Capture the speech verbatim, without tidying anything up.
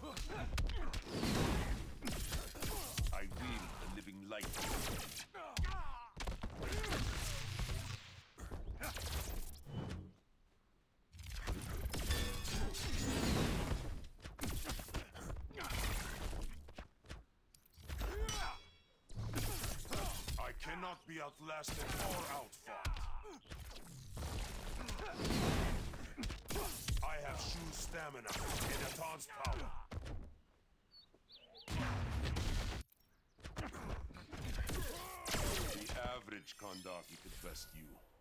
I will the living light. I cannot be outlasted or outfought. I have Shu's stamina and Aton's power. The average Kandaki could best you.